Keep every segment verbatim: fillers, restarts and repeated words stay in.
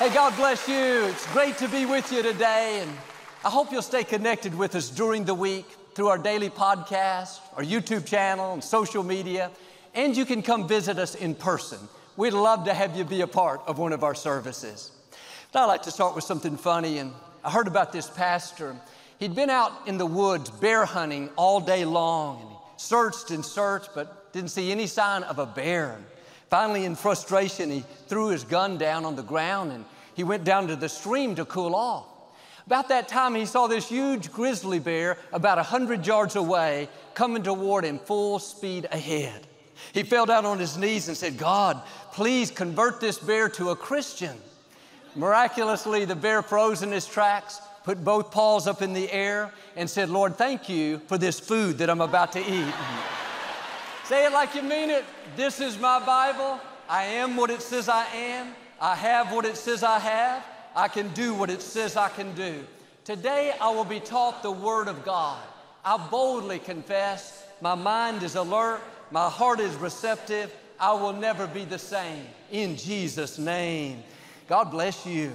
Hey, God bless you. It's great to be with you today, and I hope you'll stay connected with us during the week through our daily podcast, our YouTube channel, and social media, and you can come visit us in person. We'd love to have you be a part of one of our services. But I'd like to start with something funny, and I heard about this pastor. He'd been out in the woods bear hunting all day long, and he searched and searched, but didn't see any sign of a bear. Finally, in frustration, he threw his gun down on the ground and he went down to the stream to cool off. About that time, he saw this huge grizzly bear about a hundred yards away coming toward him full speed ahead. He fell down on his knees and said, "God, please convert this bear to a Christian." Miraculously, the bear froze in his tracks, put both paws up in the air, and said, "Lord, thank you for this food that I'm about to eat." Say it like you mean it. This is my Bible. I am what it says I am. I have what it says I have. I can do what it says I can do. Today, I will be taught the Word of God. I boldly confess. My mind is alert. My heart is receptive. I will never be the same. In Jesus' name. God bless you.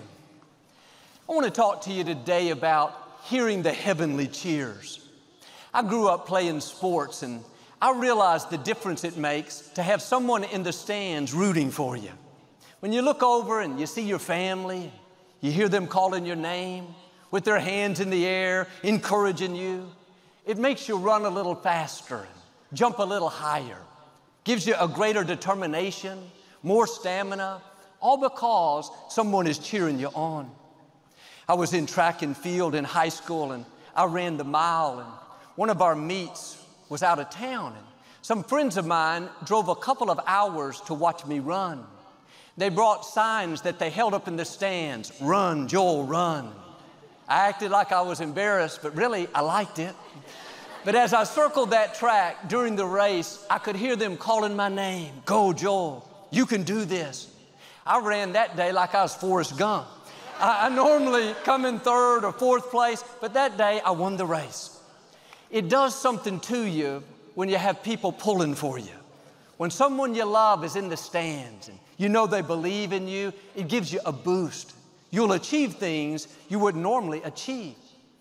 I want to talk to you today about hearing the heavenly cheers. I grew up playing sports, and I realized the difference it makes to have someone in the stands rooting for you. When you look over and you see your family, you hear them calling your name with their hands in the air, encouraging you, it makes you run a little faster and jump a little higher, gives you a greater determination, more stamina, all because someone is cheering you on. I was in track and field in high school, and I ran the mile, and one of our meets was out of town, and some friends of mine drove a couple of hours to watch me run. They brought signs that they held up in the stands, "Run, Joel, run." I acted like I was embarrassed, but really, I liked it. But as I circled that track during the race, I could hear them calling my name. "Go, Joel, you can do this." I ran that day like I was Forrest Gump. I, I normally come in third or fourth place, but that day I won the race. It does something to you when you have people pulling for you. When someone you love is in the stands and you know they believe in you, it gives you a boost. You'll achieve things you wouldn't normally achieve.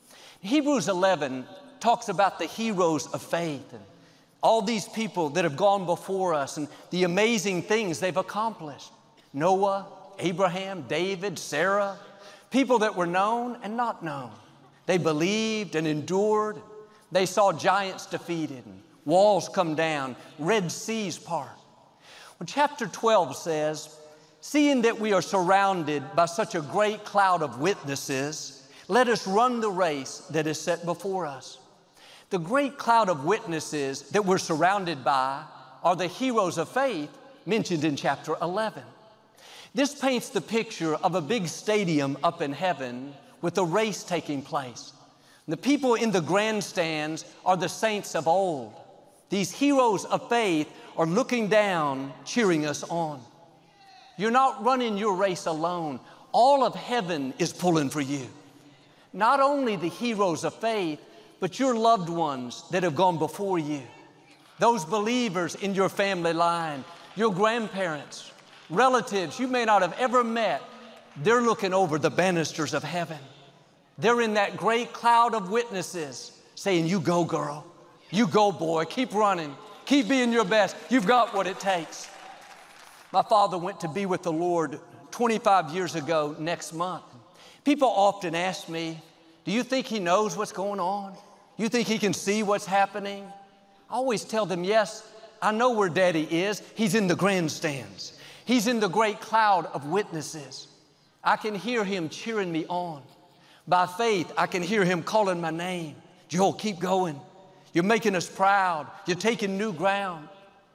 Hebrews eleven talks about the heroes of faith and all these people that have gone before us and the amazing things they've accomplished. Noah, Abraham, David, Sarah, people that were known and not known. They believed and endured. They saw giants defeated and walls come down, Red Seas part. Well, chapter twelve says, "Seeing that we are surrounded by such a great cloud of witnesses, let us run the race that is set before us." The great cloud of witnesses that we're surrounded by are the heroes of faith mentioned in chapter eleven. This paints the picture of a big stadium up in heaven with a race taking place. The people in the grandstands are the saints of old. These heroes of faith are looking down, cheering us on. You're not running your race alone. All of heaven is pulling for you. Not only the heroes of faith, but your loved ones that have gone before you. Those believers in your family line, your grandparents, relatives you may not have ever met, they're looking over the banisters of heaven. They're in that great cloud of witnesses saying, "You go, girl. You go, boy. Keep running. Keep being your best. You've got what it takes." My father went to be with the Lord twenty-five years ago next month. People often ask me, "Do you think he knows what's going on? You think he can see what's happening?" I always tell them, "Yes, I know where Daddy is. He's in the grandstands. He's in the great cloud of witnesses. I can hear him cheering me on. By faith, I can hear him calling my name. 'Joel, keep going. You're making us proud. You're taking new ground.'"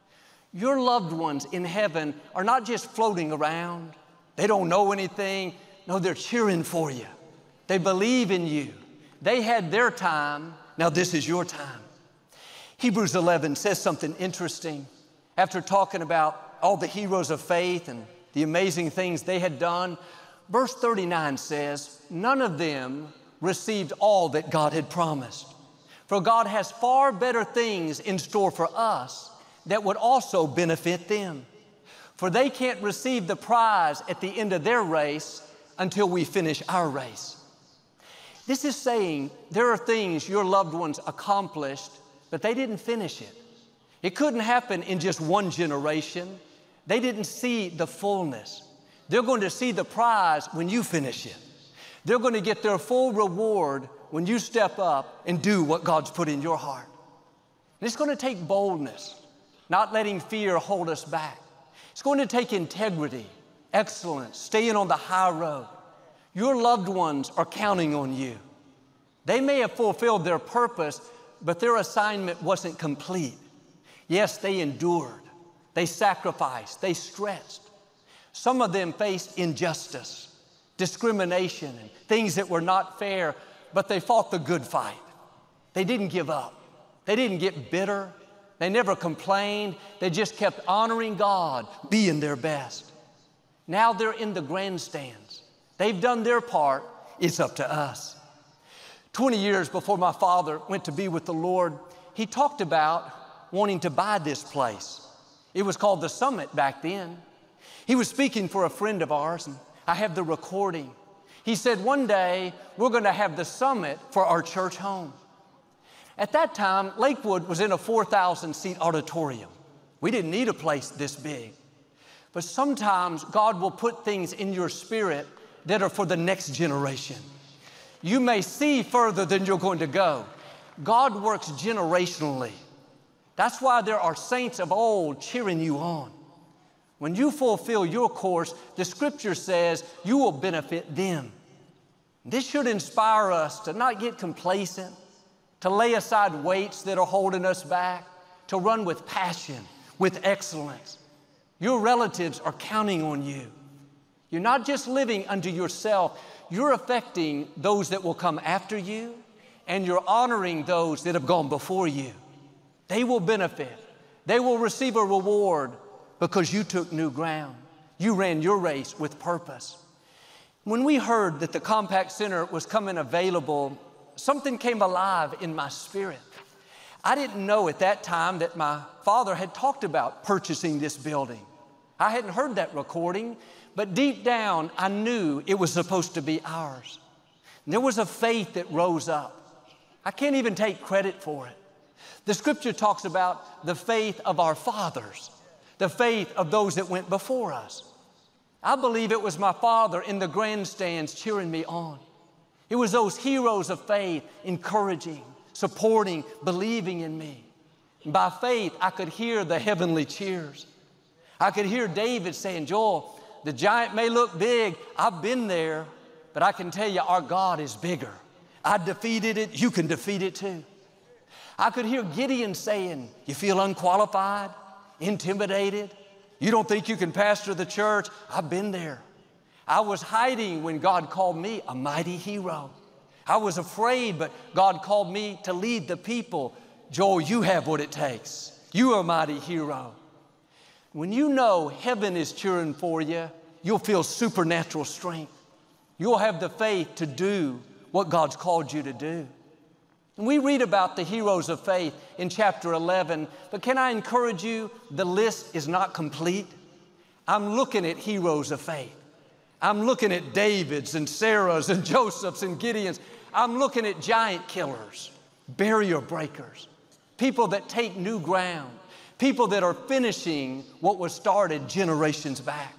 Your loved ones in heaven are not just floating around. They don't know anything. No, they're cheering for you. They believe in you. They had their time. Now this is your time. Hebrews eleven says something interesting. After talking about all the heroes of faith and the amazing things they had done, verse thirty-nine says, "None of them received all that God had promised. For God has far better things in store for us that would also benefit them. For they can't receive the prize at the end of their race until we finish our race. This is saying there are things your loved ones accomplished, but they didn't finish it. It couldn't happen in just one generation. They didn't see the fullness. They're going to see the prize when you finish it. They're going to get their full reward when you step up and do what God's put in your heart. And it's going to take boldness, not letting fear hold us back. It's going to take integrity, excellence, staying on the high road. Your loved ones are counting on you. They may have fulfilled their purpose, but their assignment wasn't complete. Yes, they endured. They sacrificed. They stretched. Some of them faced injustice, discrimination, and things that were not fair, but they fought the good fight. They didn't give up. They didn't get bitter. They never complained. They just kept honoring God, being their best. Now they're in the grandstands. They've done their part. It's up to us. twenty years before my father went to be with the Lord, he talked about wanting to buy this place. It was called the Summit back then. He was speaking for a friend of ours, and I have the recording. He said, one day, we're going to have the Summit for our church home. At that time, Lakewood was in a four thousand seat auditorium. We didn't need a place this big. But sometimes God will put things in your spirit that are for the next generation. You may see further than you're going to go. God works generationally. That's why there are saints of old cheering you on. When you fulfill your course, the Scripture says you will benefit them. This should inspire us to not get complacent, to lay aside weights that are holding us back, to run with passion, with excellence. Your relatives are counting on you. You're not just living unto yourself, you're affecting those that will come after you, and you're honoring those that have gone before you. They will benefit. They will receive a reward because you took new ground. You ran your race with purpose. When we heard that the Compact Center was coming available, something came alive in my spirit. I didn't know at that time that my father had talked about purchasing this building. I hadn't heard that recording, but deep down, I knew it was supposed to be ours. And there was a faith that rose up. I can't even take credit for it. The Scripture talks about the faith of our fathers, the faith of those that went before us. I believe it was my father in the grandstands cheering me on. It was those heroes of faith encouraging, supporting, believing in me. And by faith, I could hear the heavenly cheers. I could hear David saying, Joel, the giant may look big. I've been there, but I can tell you our God is bigger. I defeated it. You can defeat it too. I could hear Gideon saying, you feel unqualified, intimidated? You don't think you can pastor the church? I've been there. I was hiding when God called me a mighty hero. I was afraid, but God called me to lead the people. Joel, you have what it takes. You are a mighty hero. When you know heaven is cheering for you, you'll feel supernatural strength. You'll have the faith to do what God's called you to do. And we read about the heroes of faith in chapter eleven, but can I encourage you, the list is not complete. I'm looking at heroes of faith. I'm looking at Davids and Sarahs and Josephs and Gideons. I'm looking at giant killers, barrier breakers, people that take new ground, people that are finishing what was started generations back.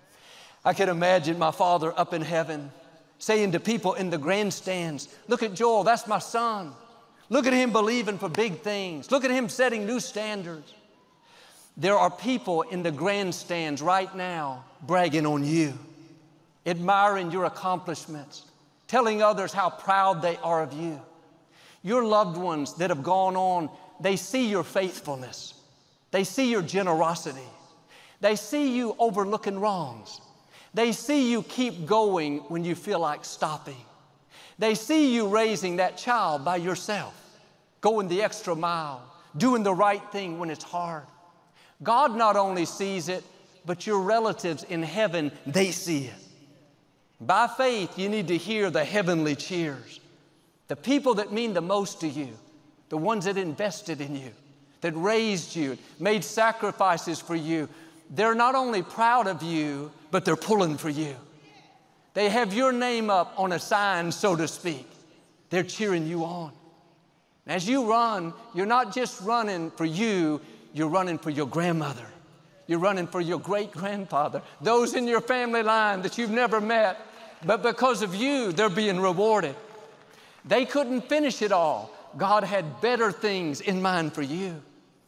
I can imagine my father up in heaven saying to people in the grandstands, look at Joel, that's my son. Look at him believing for big things. Look at him setting new standards. There are people in the grandstands right now bragging on you, admiring your accomplishments, telling others how proud they are of you. Your loved ones that have gone on, they see your faithfulness. They see your generosity. They see you overlooking wrongs. They see you keep going when you feel like stopping. They see you raising that child by yourself, going the extra mile, doing the right thing when it's hard. God not only sees it, but your relatives in heaven, they see it. By faith, you need to hear the heavenly cheers. The people that mean the most to you, the ones that invested in you, that raised you, made sacrifices for you, they're not only proud of you, but they're pulling for you. They have your name up on a sign, so to speak. They're cheering you on. As you run, you're not just running for you, you're running for your grandmother. You're running for your great-grandfather, those in your family line that you've never met, but because of you, they're being rewarded. They couldn't finish it all. God had better things in mind for you.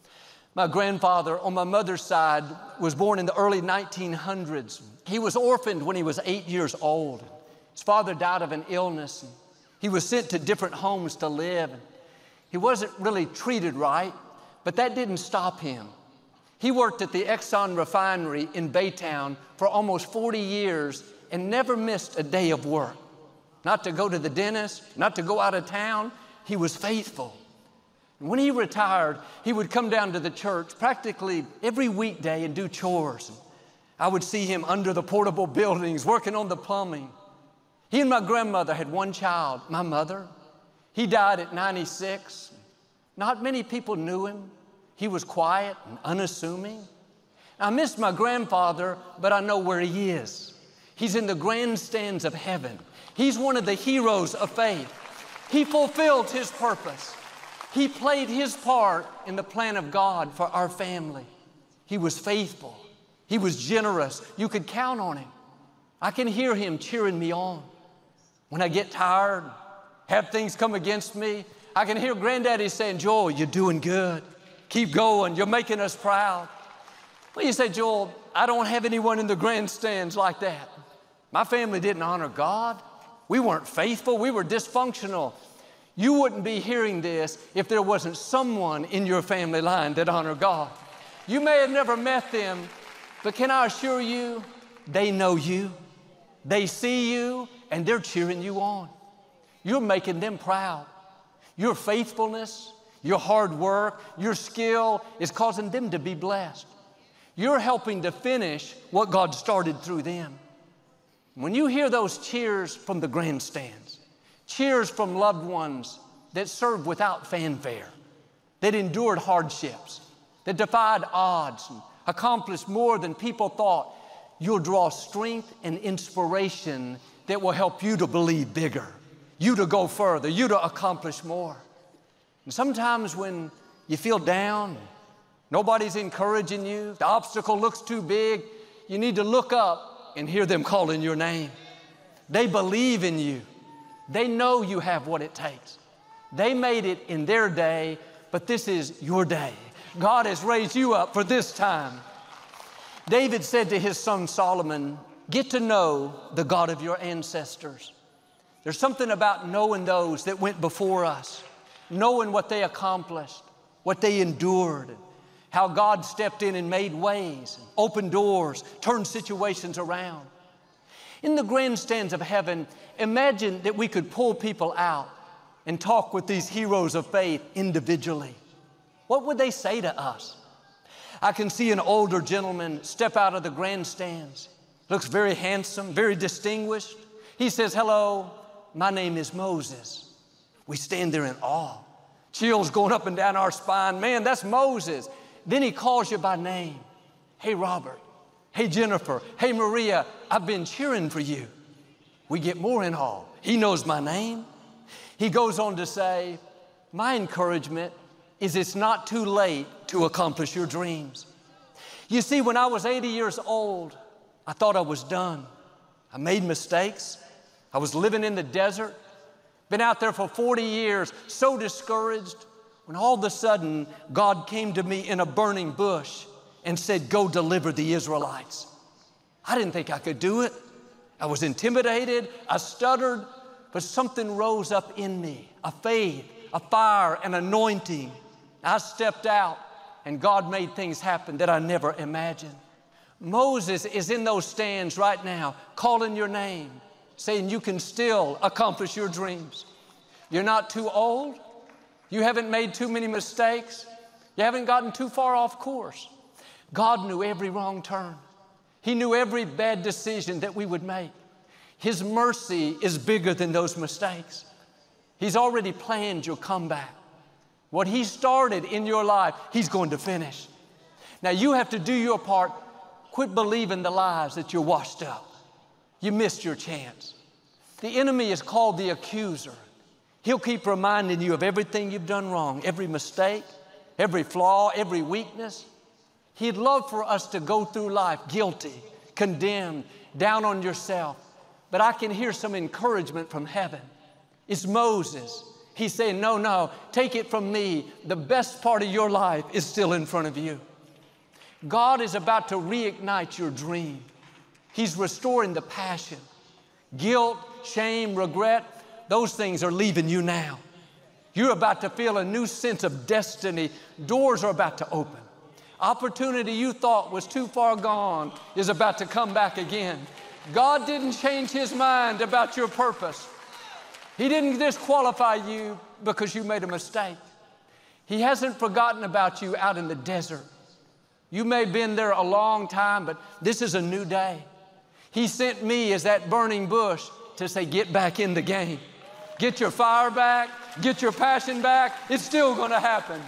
My grandfather on my mother's side was born in the early nineteen hundreds. He was orphaned when he was eight years old. His father died of an illness. He was sent to different homes to live. He wasn't really treated right, but that didn't stop him. He worked at the Exxon refinery in Baytown for almost forty years and never missed a day of work. Not to go to the dentist, not to go out of town. He was faithful. And when he retired, he would come down to the church practically every weekday and do chores. I would see him under the portable buildings working on the plumbing. He and my grandmother had one child, my mother. He died at ninety-six. Not many people knew him. He was quiet and unassuming. I miss my grandfather, but I know where he is. He's in the grandstands of heaven. He's one of the heroes of faith. He fulfilled his purpose. He played his part in the plan of God for our family. He was faithful. He was generous. You could count on him. I can hear him cheering me on. When I get tired, have things come against me, I can hear Granddaddy saying, "Joel, you're doing good. Keep going. You're making us proud." Well, you say, "Joel, I don't have anyone in the grandstands like that." My family didn't honor God. We weren't faithful. We were dysfunctional. You wouldn't be hearing this if there wasn't someone in your family line that honored God. You may have never met them, but can I assure you, they know you. They see you, and they're cheering you on. You're making them proud. Your faithfulness, your hard work, your skill is causing them to be blessed. You're helping to finish what God started through them. When you hear those cheers from the grandstands, cheers from loved ones that served without fanfare, that endured hardships, that defied odds and accomplished more than people thought, you'll draw strength and inspiration that will help you to believe bigger, you to go further, you to accomplish more. And sometimes when you feel down, nobody's encouraging you, the obstacle looks too big, you need to look up and hear them calling your name. They believe in you. They know you have what it takes. They made it in their day, but this is your day. God has raised you up for this time. David said to his son Solomon, "Get to know the God of your ancestors." There's something about knowing those that went before us, knowing what they accomplished, what they endured, how God stepped in and made ways, opened doors, turned situations around. In the grandstands of heaven, imagine that we could pull people out and talk with these heroes of faith individually. What would they say to us? I can see an older gentleman step out of the grandstands. Looks very handsome, very distinguished. He says, "Hello, my name is Moses." We stand there in awe. Chills going up and down our spine. Man, that's Moses. Then he calls you by name. "Hey, Robert. Hey, Jennifer. Hey, Maria. I've been cheering for you." We get more in awe. He knows my name. He goes on to say, "My encouragement is it's not too late to accomplish your dreams." You see, when I was eighty years old, I thought I was done. I made mistakes. I was living in the desert, been out there for forty years, so discouraged, when all of a sudden God came to me in a burning bush and said, "Go deliver the Israelites." I didn't think I could do it. I was intimidated, I stuttered, but something rose up in me, a faith, a fire, an anointing. I stepped out and God made things happen that I never imagined. Moses is in those stands right now, calling your name, saying you can still accomplish your dreams. You're not too old. You haven't made too many mistakes. You haven't gotten too far off course. God knew every wrong turn. He knew every bad decision that we would make. His mercy is bigger than those mistakes. He's already planned your comeback. What He started in your life, He's going to finish. Now you have to do your part. Quit believing the lies that you're washed up. You missed your chance. The enemy is called the accuser. He'll keep reminding you of everything you've done wrong, every mistake, every flaw, every weakness. He'd love for us to go through life guilty, condemned, down on yourself. But I can hear some encouragement from heaven. It's Moses. He's saying, no, no, take it from me. The best part of your life is still in front of you. God is about to reignite your dream. He's restoring the passion. Guilt, shame, regret, those things are leaving you now. You're about to feel a new sense of destiny. Doors are about to open. Opportunity you thought was too far gone is about to come back again. God didn't change His mind about your purpose. He didn't disqualify you because you made a mistake. He hasn't forgotten about you out in the desert. You may have been there a long time, but this is a new day. He sent me as that burning bush to say, get back in the game. Get your fire back, get your passion back. It's still going to happen.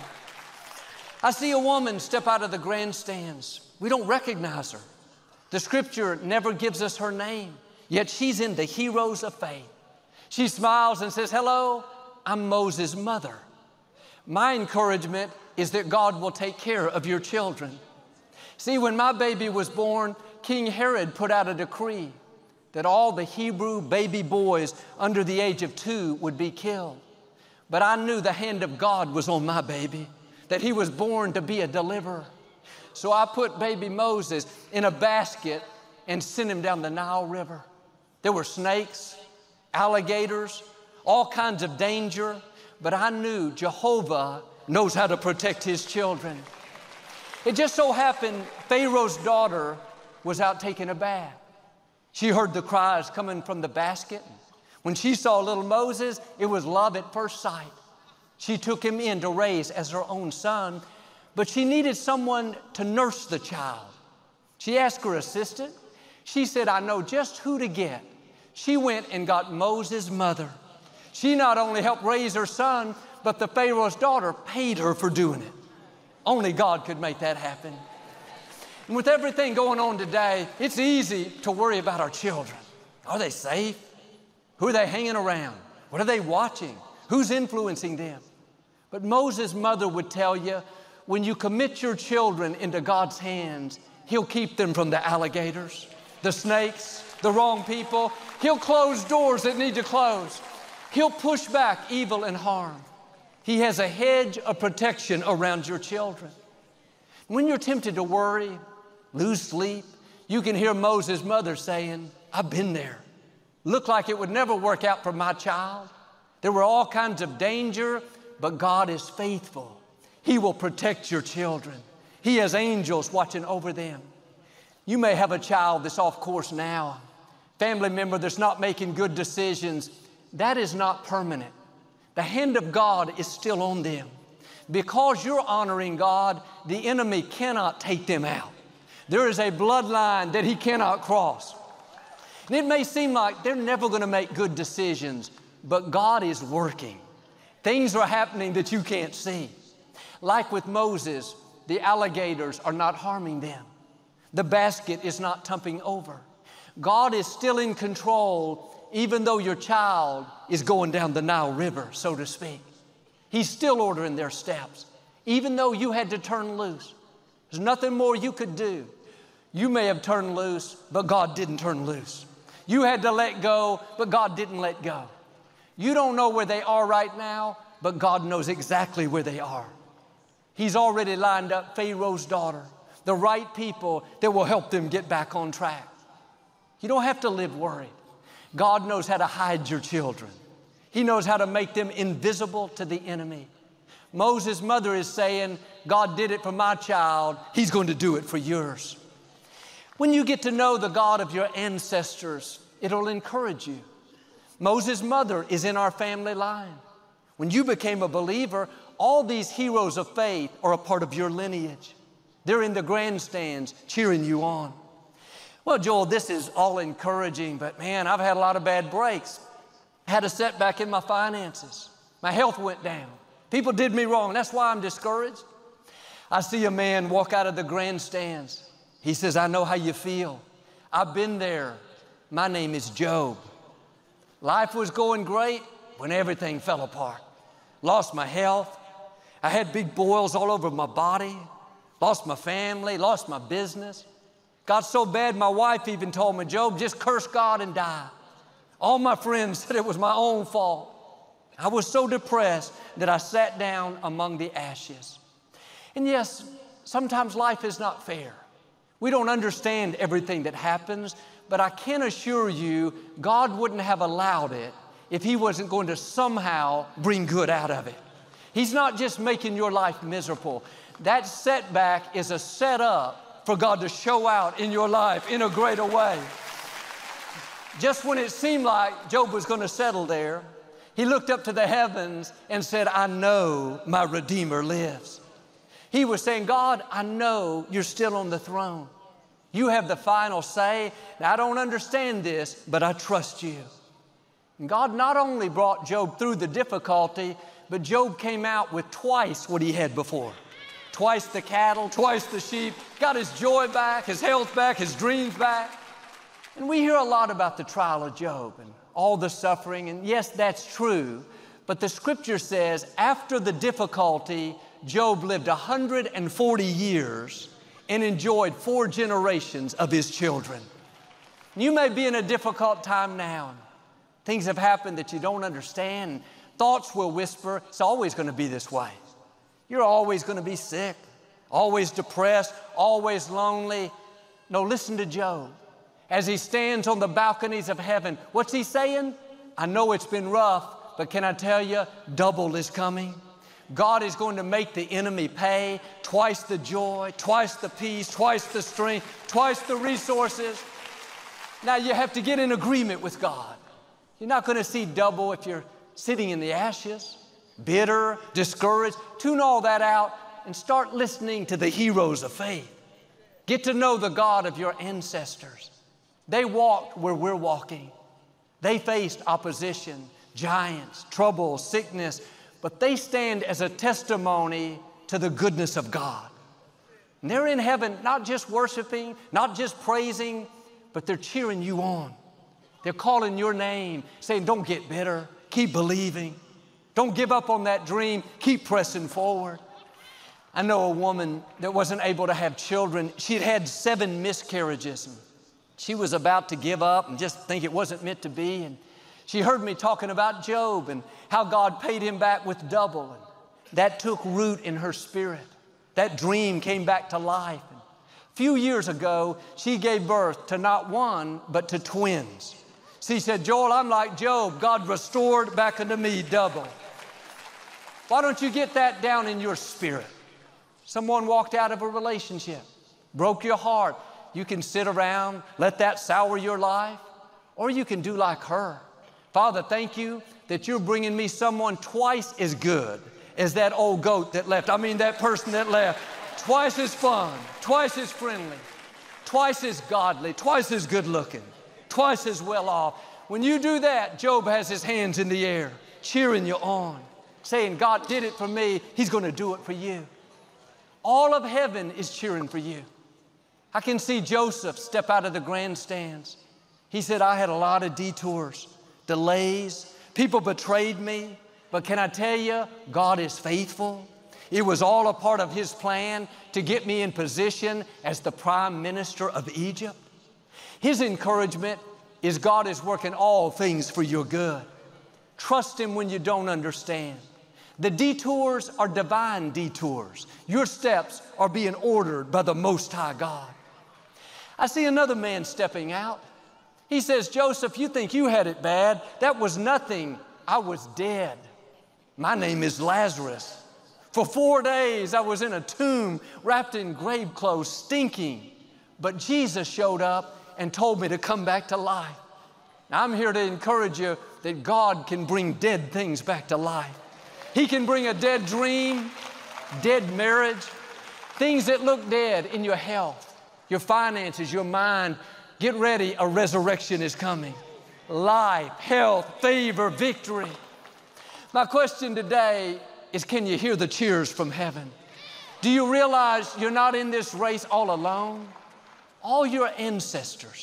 I see a woman step out of the grandstands. We don't recognize her. The scripture never gives us her name, yet she's in the heroes of faith. She smiles and says, hello, I'm Moses' mother. My encouragement is that God will take care of your children. See, when my baby was born, King Herod put out a decree that all the Hebrew baby boys under the age of two would be killed. But I knew the hand of God was on my baby, that he was born to be a deliverer. So I put baby Moses in a basket and sent him down the Nile River. There were snakes, alligators, all kinds of danger, but I knew Jehovah knows how to protect His children. It just so happened Pharaoh's daughter was out taking a bath. She heard the cries coming from the basket. When she saw little Moses, it was love at first sight. She took him in to raise as her own son, but she needed someone to nurse the child. She asked her assistant. She said, I know just who to get. She went and got Moses' mother. She not only helped raise her son, but the Pharaoh's daughter paid her for doing it. Only God could make that happen. And with everything going on today, it's easy to worry about our children. Are they safe? Who are they hanging around? What are they watching? Who's influencing them? But Moses' mother would tell you, when you commit your children into God's hands, He'll keep them from the alligators, the snakes, the wrong people. He'll close doors that need to close. He'll push back evil and harm. He has a hedge of protection around your children. When you're tempted to worry, lose sleep, you can hear Moses' mother saying, I've been there. Looked like it would never work out for my child. There were all kinds of danger, but God is faithful. He will protect your children. He has angels watching over them. You may have a child that's off course now, family member that's not making good decisions. That is not permanent. The hand of God is still on them. Because you're honoring God, the enemy cannot take them out. There is a bloodline that he cannot cross. And it may seem like they're never going to make good decisions, but God is working. Things are happening that you can't see. Like with Moses, the alligators are not harming them. The basket is not tumbling over. God is still in control, even though your child is going down the Nile River, so to speak. He's still ordering their steps, even though you had to turn loose. There's nothing more you could do. You may have turned loose, but God didn't turn loose. You had to let go, but God didn't let go. You don't know where they are right now, but God knows exactly where they are. He's already lined up Pharaoh's daughter, the right people that will help them get back on track. You don't have to live worried. God knows how to hide your children. He knows how to make them invisible to the enemy. Moses' mother is saying, God did it for my child. He's going to do it for yours. When you get to know the God of your ancestors, it'll encourage you. Moses' mother is in our family line. When you became a believer, all these heroes of faith are a part of your lineage. They're in the grandstands cheering you on. Well, Joel, this is all encouraging, but man, I've had a lot of bad breaks. I had a setback in my finances. My health went down. People did me wrong. That's why I'm discouraged. I see a man walk out of the grandstands. He says, I know how you feel. I've been there. My name is Job. Life was going great when everything fell apart. Lost my health. I had big boils all over my body. Lost my family, lost my business. Got so bad my wife even told me, Job, just curse God and die. All my friends said it was my own fault. I was so depressed that I sat down among the ashes. And yes, sometimes life is not fair. We don't understand everything that happens, but I can assure you, God wouldn't have allowed it if He wasn't going to somehow bring good out of it. He's not just making your life miserable. That setback is a setup for God to show out in your life in a greater way. Just when it seemed like Job was going to settle there, he looked up to the heavens and said, I know my Redeemer lives. He was saying, God, I know you're still on the throne. You have the final say. Now, I don't understand this, but I trust you. And God not only brought Job through the difficulty, but Job came out with twice what he had before. Twice the cattle, twice the sheep, got his joy back, his health back, his dreams back. And we hear a lot about the trial of Job and all the suffering, and yes, that's true. But the Scripture says after the difficulty, Job lived one hundred forty years and enjoyed four generations of his children. You may be in a difficult time now. Things have happened that you don't understand. Thoughts will whisper, it's always going to be this way. You're always going to be sick, always depressed, always lonely. No, listen to Job. As he stands on the balconies of heaven, what's he saying? I know it's been rough, but can I tell you, double is coming. God is going to make the enemy pay twice the joy, twice the peace, twice the strength, twice the resources. Now you have to get in agreement with God. You're not going to see double if you're sitting in the ashes, bitter, discouraged. Tune all that out and start listening to the heroes of faith. Get to know the God of your ancestors. They walked where we're walking. They faced opposition, giants, trouble, sickness, but they stand as a testimony to the goodness of God. And they're in heaven not just worshiping, not just praising, but they're cheering you on. They're calling your name, saying, don't get bitter, keep believing. Don't give up on that dream, keep pressing forward. I know a woman that wasn't able to have children. She'd had seven miscarriages. And she was about to give up and just think it wasn't meant to be. And she heard me talking about Job and how God paid him back with double. And that took root in her spirit. That dream came back to life. And a few years ago, she gave birth to not one, but to twins. She said, Joel, I'm like Job. God restored back unto me double. Why don't you get that down in your spirit? Someone walked out of a relationship, broke your heart. You can sit around, let that sour your life, or you can do like her. Father, thank you that you're bringing me someone twice as good as that old goat that left. I mean, that person that left. Twice as fun, twice as friendly, twice as godly, twice as good looking, twice as well off. When you do that, Job has his hands in the air, cheering you on, saying, God did it for me, He's going to do it for you. All of heaven is cheering for you. I can see Joseph step out of the grandstands. He said, I had a lot of detours, delays, people betrayed me, but can I tell you, God is faithful. It was all a part of His plan to get me in position as the prime minister of Egypt. His encouragement is God is working all things for your good. Trust Him when you don't understand. The detours are divine detours. Your steps are being ordered by the Most High God. I see another man stepping out. He says, Joseph, you think you had it bad. That was nothing. I was dead. My name is Lazarus. For four days I was in a tomb wrapped in grave clothes, stinking. But Jesus showed up and told me to come back to life. Now, I'm here to encourage you that God can bring dead things back to life. He can bring a dead dream, dead marriage, things that look dead in your health, your finances, your mind. Get ready, a resurrection is coming. Life, health, favor, victory. My question today is, can you hear the cheers from heaven? Do you realize you're not in this race all alone? All your ancestors,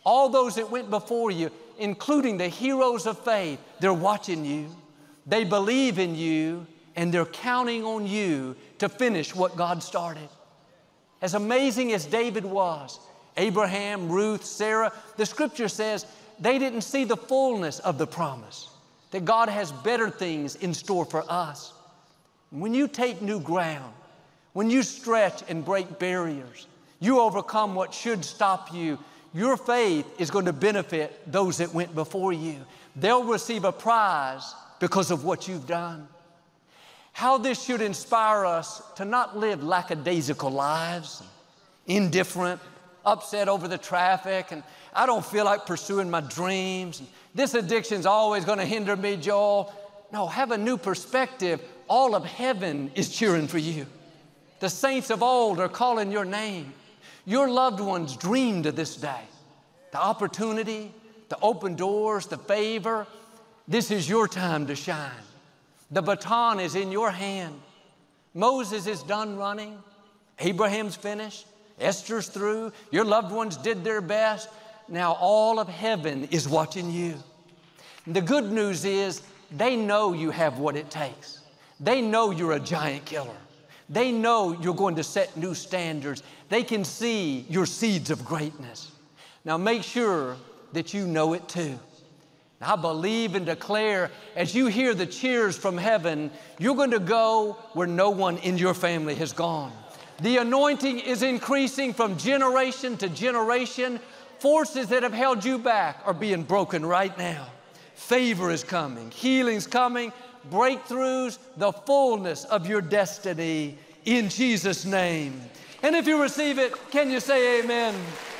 All those that went before you, including the heroes of faith, they're watching you. They believe in you, and they're counting on you to finish what God started. As amazing as David was, Abraham, Ruth, Sarah, the scripture says they didn't see the fullness of the promise, that God has better things in store for us. When you take new ground, when you stretch and break barriers, you overcome what should stop you. Your faith is going to benefit those that went before you. They'll receive a prize because of what you've done. How this should inspire us to not live lackadaisical lives, indifferent, upset over the traffic, and I don't feel like pursuing my dreams. And this addiction's always going to hinder me, Joel. No, have a new perspective. All of heaven is cheering for you. The saints of old are calling your name. Your loved ones dreamed of this day. The opportunity, the open doors, the favor. This is your time to shine. The baton is in your hand. Moses is done running. Abraham's finished. Esther's through. Your loved ones did their best. Now all of heaven is watching you. The good news is they know you have what it takes. They know you're a giant killer. They know you're going to set new standards. They can see your seeds of greatness. Now make sure that you know it too. I believe and declare as you hear the cheers from heaven, you're going to go where no one in your family has gone. The anointing is increasing from generation to generation. Forces that have held you back are being broken right now. Favor is coming, healing's coming, breakthroughs, the fullness of your destiny in Jesus' name. And if you receive it, can you say amen?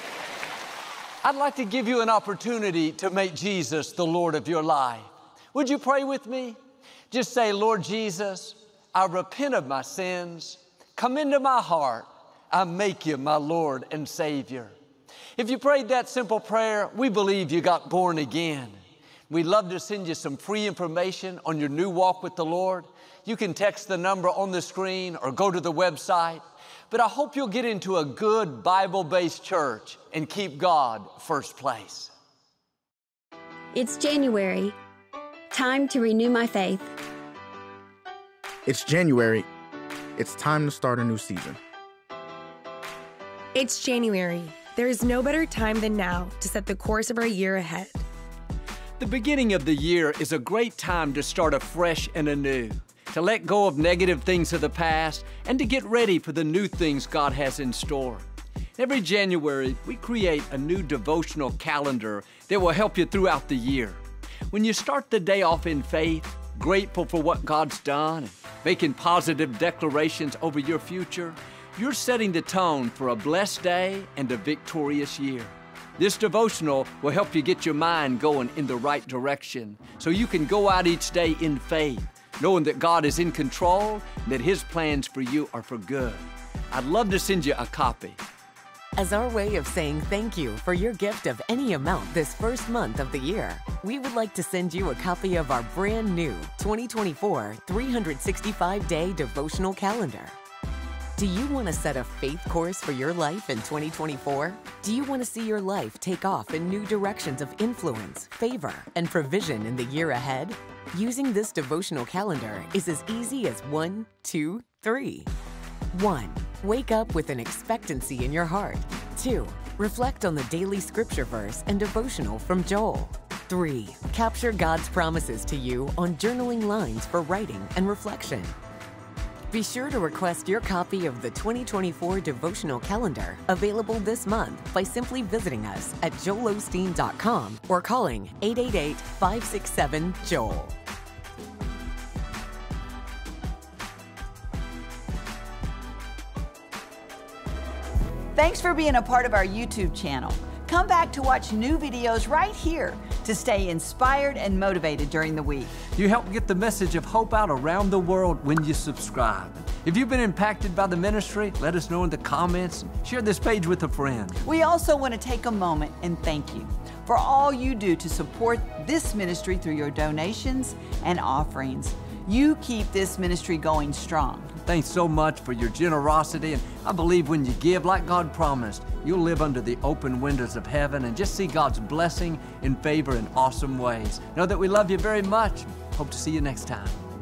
I'd like to give you an opportunity to make Jesus the Lord of your life. Would you pray with me? Just say, Lord Jesus, I repent of my sins. Come into my heart. I make you my Lord and Savior. If you prayed that simple prayer, we believe you got born again. We'd love to send you some free information on your new walk with the Lord. You can text the number on the screen or go to the website. But I hope you'll get into a good Bible-based church and keep God first place. It's January. Time to renew my faith. It's January. It's time to start a new season. It's January. There is no better time than now to set the course of our year ahead. The beginning of the year is a great time to start afresh and anew, to let go of negative things of the past and to get ready for the new things God has in store. Every January, we create a new devotional calendar that will help you throughout the year. When you start the day off in faith, grateful for what God's done, and making positive declarations over your future, you're setting the tone for a blessed day and a victorious year. This devotional will help you get your mind going in the right direction so you can go out each day in faith, knowing that God is in control and that His plans for you are for good. I'd love to send you a copy. As our way of saying thank you for your gift of any amount this first month of the year, we would like to send you a copy of our brand new twenty twenty-four three sixty-five day devotional calendar. Do you want to set a faith course for your life in twenty twenty-four? Do you want to see your life take off in new directions of influence, favor, and provision in the year ahead? Using this devotional calendar is as easy as one, two, three. One, wake up with an expectancy in your heart. Two, reflect on the daily scripture verse and devotional from Joel. Three, capture God's promises to you on journaling lines for writing and reflection. Be sure to request your copy of the twenty twenty-four devotional calendar available this month by simply visiting us at joel osteen dot com or calling eight eight eight, five six seven, Joel. Thanks for being a part of our YouTube channel. Come back to watch new videos right here to stay inspired and motivated during the week. You help get the message of hope out around the world when you subscribe. If you've been impacted by the ministry, let us know in the comments. Share this page with a friend. We also want to take a moment and thank you for all you do to support this ministry through your donations and offerings. You keep this ministry going strong. Thanks so much for your generosity, and I believe when you give like God promised, you'll live under the open windows of heaven and just see God's blessing and favor in awesome ways. Know that we love you very much. Hope to see you next time.